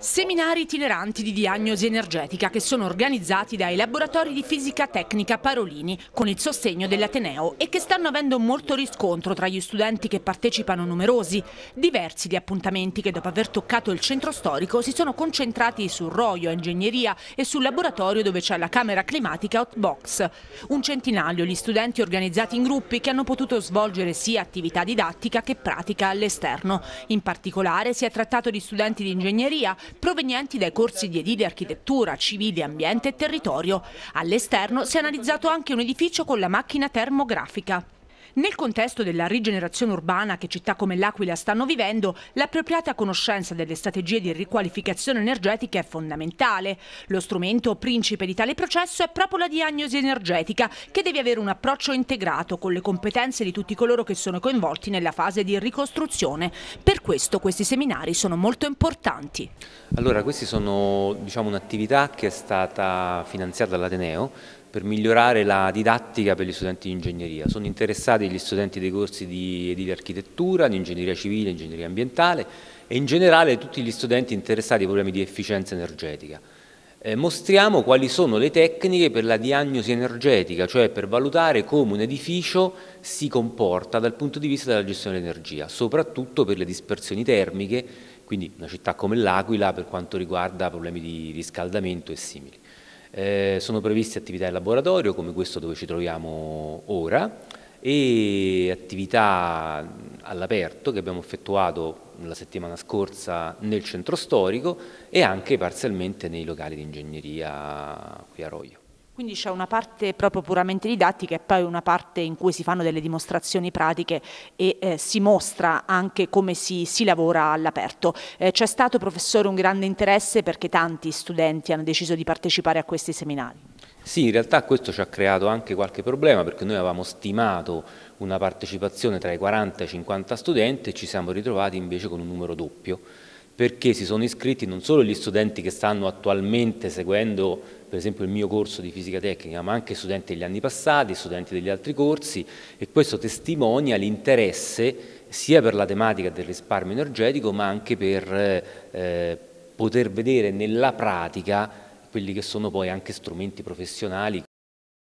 Seminari itineranti di diagnosi energetica che sono organizzati dai laboratori di fisica tecnica Parolini con il sostegno dell'Ateneo e che stanno avendo molto riscontro tra gli studenti che partecipano numerosi. Diversi gli appuntamenti che dopo aver toccato il centro storico si sono concentrati sul Roio, ingegneria e sul laboratorio dove c'è la camera climatica Hotbox. Un centinaio gli studenti organizzati in gruppi che hanno potuto svolgere sia attività didattica che pratica all'esterno. In particolare si è trattato di studenti di ingegneria provenienti dai corsi di edile architettura, civile, ambiente e territorio. All'esterno si è analizzato anche un edificio con la macchina termografica. Nel contesto della rigenerazione urbana che città come l'Aquila stanno vivendo, l'appropriata conoscenza delle strategie di riqualificazione energetica è fondamentale. Lo strumento principe di tale processo è proprio la diagnosi energetica, che deve avere un approccio integrato con le competenze di tutti coloro che sono coinvolti nella fase di ricostruzione. Per questo questi seminari sono molto importanti. Allora, questi sono un'attività che è stata finanziata dall'Ateneo per migliorare la didattica per gli studenti di ingegneria. Sono interessati gli studenti dei corsi di edile architettura, di ingegneria civile, ingegneria ambientale e in generale tutti gli studenti interessati ai problemi di efficienza energetica. Mostriamo quali sono le tecniche per la diagnosi energetica, cioè per valutare come un edificio si comporta dal punto di vista della gestione dell'energia, soprattutto per le dispersioni termiche, quindi una città come l'Aquila per quanto riguarda problemi di riscaldamento e simili. Sono previste attività in laboratorio come questo dove ci troviamo ora e attività all'aperto che abbiamo effettuato la settimana scorsa nel centro storico e anche parzialmente nei locali di ingegneria qui a Roio. Quindi c'è una parte proprio puramente didattica e poi una parte in cui si fanno delle dimostrazioni pratiche e si mostra anche come si lavora all'aperto. C'è stato, professore, un grande interesse perché tanti studenti hanno deciso di partecipare a questi seminari. Sì, in realtà questo ci ha creato anche qualche problema perché noi avevamo stimato una partecipazione tra i 40 e i 50 studenti e ci siamo ritrovati invece con un numero doppio, perché si sono iscritti non solo gli studenti che stanno attualmente seguendo per esempio il mio corso di fisica tecnica, ma anche studenti degli anni passati, studenti degli altri corsi, e questo testimonia l'interesse sia per la tematica del risparmio energetico ma anche per poter vedere nella pratica quelli che sono poi anche strumenti professionali